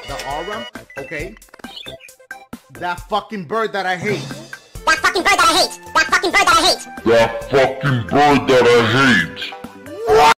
The aura? Okay. That fucking bird that I hate. That fucking bird that I hate. That fucking bird that I hate. That fucking bird that I hate.